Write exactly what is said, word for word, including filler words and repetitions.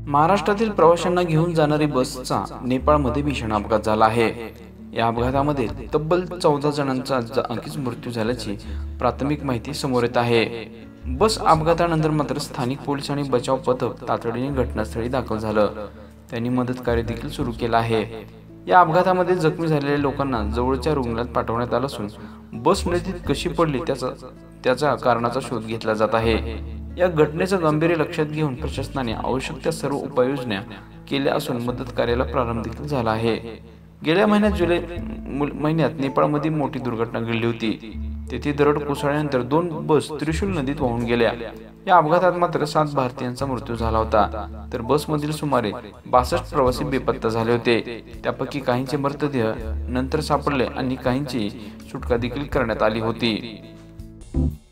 महाराष्ट्रातील प्रवाशांना घेऊन जाणारी बसचा नेपाळमध्ये भीषण अपघात झाला आहे। या अपघातामध्ये तब्बल चौदा जणांचा जागीच मृत्यू झाल्याची प्राथमिक माहिती समोर येत आहे। बस अपघातानंतर मात्र स्थानिक पोलीस आणि बचाव पथक तातडीने घटनास्थळी दाखल झालं। त्यांनी मदत कार्य देखील सुरू केलं आहे। या अपघातामध्ये जखमी झालेल्या लोकांना जवळच्या रुग्णालयात पाठवण्यात आलं असून बस नदीत कशी पडली त्याचा त्याच्या कारणाचा शोध घेतला जात आहे। या घटनेचं गांभीर्य लक्षात घेऊन प्रशासनाने आवश्यक त्या सर्व उपाययोजना केल्या असून मदत कार्याला प्रारंभ देखील झाला आहे। गेल्या महिन्यात जुलै महिन्यात नेपाळमध्ये मोठी दुर्घटना घडली होती। तेथे दरड कोसळल्यानंतर दोन बस त्रिशूल नदीत वाहून गेल्या। या अपघातात मात्र सात भारतीयांचा मृत्यू झाला होता, तर बसमधील सुमारे बासष्ट प्रवासी बेपत्ता झाले होते। त्यापैकी काहींचे मृतदेह नंतर सापडले आणि काहींची सुटका देखील करण्यात आली होती।